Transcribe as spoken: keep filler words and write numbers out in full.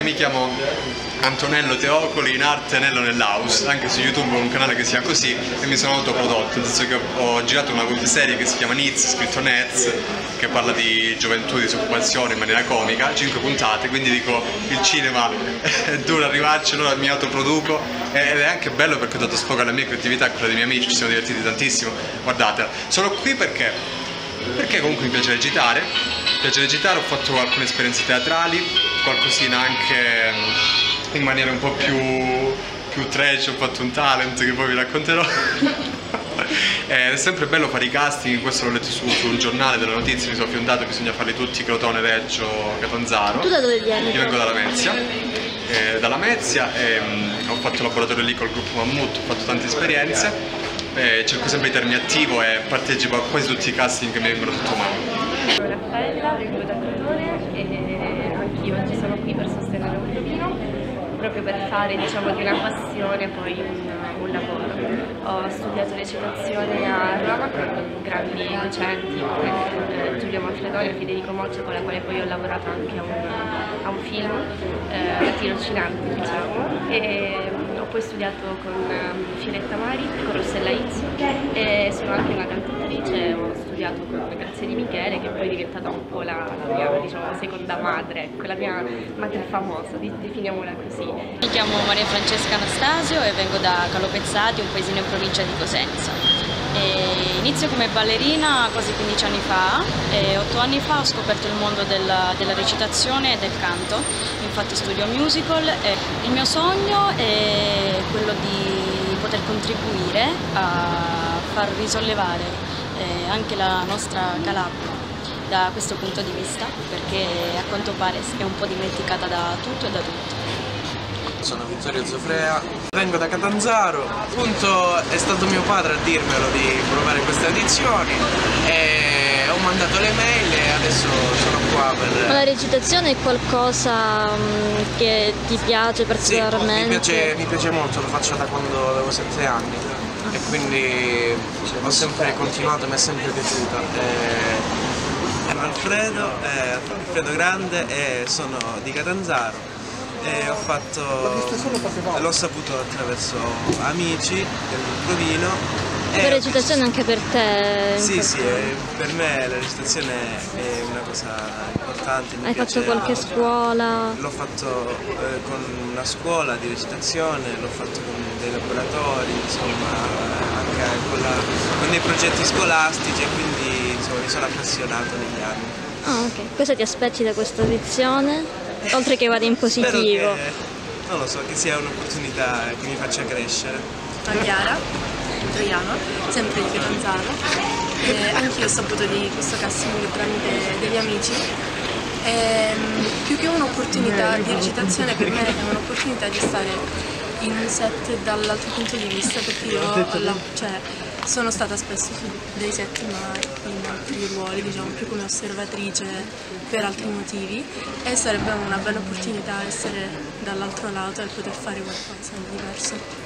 Mi chiamo Antonello Teocoli, in arte Nello nell'House, anche su YouTube ho un canale che si chiama così e mi sono autoprodotto, nel senso che ho girato una webserie che si chiama Nez, scritto Nez, che parla di gioventù, di disoccupazione in maniera comica, cinque puntate, quindi dico il cinema è duro arrivarci, allora mi autoproduco ed è anche bello perché ho dato sfogo alla mia creatività e a quella dei miei amici, ci siamo divertiti tantissimo, guardatela. Sono qui perché, perché comunque mi piace recitare, mi piace recitare, ho fatto alcune esperienze teatrali, qualcosina anche in maniera un po' più, più trash, ho fatto un talent che poi vi racconterò. È sempre bello fare i casting, questo l'ho letto su, su un giornale delle notizie, mi sono fiondato, bisogna farli tutti, Crotone, Reggio, Catanzaro. Tu da dove vieni? Io vengo dalla Mezia, eh, dalla Mezia e um, ho fatto laboratorio lì col gruppo Mammut, ho fatto tante esperienze, eh, cerco sempre di tenermi attivo e partecipo a quasi tutti i casting che mi vengono sotto mano. Sono Raffaella, vengo da Crotone e anch'io oggi sono qui per sostenere un provino, proprio per fare, diciamo, di una passione poi un, un lavoro. Ho studiato recitazione a Roma con grandi docenti come eh, Giulio Manfredonia e Federico Moccia, con la quale poi ho lavorato anche a un, a un film, eh, a tirocinante, diciamo, e ho poi studiato con um, Fioretta Mari, con Rossella Izzo e sono anche una cantatrice, ho studiato con Grazia Di Michele, che poi è diventata un po' la, la mia, diciamo, seconda madre, ecco, la mia madre famosa, definiamola così. Mi chiamo Maria Francesca Anastasio e vengo da Calopezzati, un paesino in provincia di Cosenza. E inizio come ballerina quasi quindici anni fa e otto anni fa ho scoperto il mondo della, della recitazione e del canto, infatti studio musical e il mio sogno è quello di poter contribuire a far risollevare eh, anche la nostra Calabria da questo punto di vista, perché a quanto pare è un po' dimenticata da tutto e da tutti. Sono Vittorio Zofrea, vengo da Catanzaro, appunto è stato mio padre a dirmelo di provare queste edizioni e ho mandato le mail e adesso sono qua per... Ma la recitazione è qualcosa che ti piace particolarmente? Sì, mi piace, mi piace molto, lo faccio da quando avevo sette anni e quindi ho sempre continuato, mi è sempre piaciuta. E... Alfredo, eh, Alfredo Grande e sono di Catanzaro. E ho fatto, l'ho saputo attraverso amici del provino. La recitazione anche per te? Sì, sì, per me la recitazione è una cosa importante. Hai fatto qualche scuola? L'ho fatto eh, con una scuola di recitazione, l'ho fatto con dei laboratori, insomma, anche con, la, con dei progetti scolastici e quindi insomma, mi sono appassionato negli anni. Ah, ok. Cosa ti aspetti da questa edizione? Oltre che vada in positivo. Spero che, non lo so, che sia un'opportunità che mi faccia crescere. Sono Chiara Troiano, sempre di Catanzaro. Anch'io ho saputo di questo casting tramite degli amici. E, più che un'opportunità di recitazione, per me è un'opportunità di stare in un set dall'altro punto di vista, perché io la, cioè, sono stata spesso su dei set ma in altri ruoli, diciamo, più come osservatrice per altri motivi, e sarebbe una bella opportunità essere dall'altro lato e poter fare qualcosa di diverso.